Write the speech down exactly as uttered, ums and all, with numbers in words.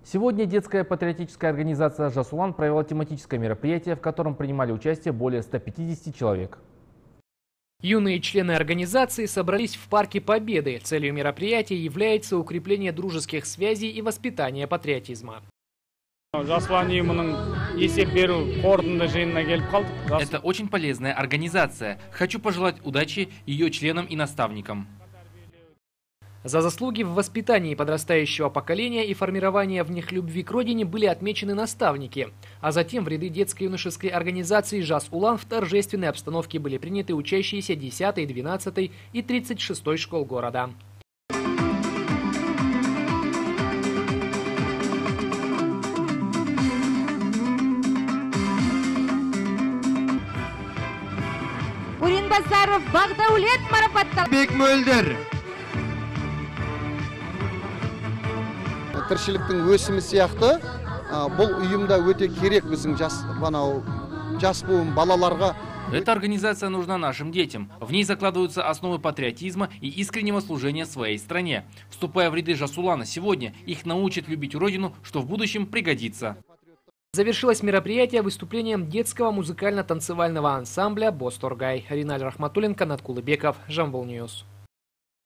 Сегодня детская патриотическая организация «Жас Улан» провела тематическое мероприятие, в котором принимали участие более ста пятидесяти человек. Юные члены организации собрались в Парке Победы. Целью мероприятия является укрепление дружеских связей и воспитание патриотизма. Это очень полезная организация. Хочу пожелать удачи ее членам и наставникам. За заслуги в воспитании подрастающего поколения и формировании в них любви к родине были отмечены наставники. А затем в ряды детско-юношеской организации «Жас Улан» в торжественной обстановке были приняты учащиеся десятой, двенадцатой и тридцать шестой школ города. Уринбасаров Багдаулет марапатталды. Бекмөлдер. Тіршіліктің өсімі сияқты бұл ұйымда өте керек біздің жас банау жас буын балаларға. Эта организация нужна нашим детям. В ней закладываются основы патриотизма и искреннего служения своей стране. Вступая в ряды «Жас Улана» сегодня, их научат любить родину, что в будущем пригодится. Завершилось мероприятие выступлением детского музыкально-танцевального ансамбля «Босторгай». Риналь Рахматуллин, Канат Кулыбеков, Жамбыл Ньюс.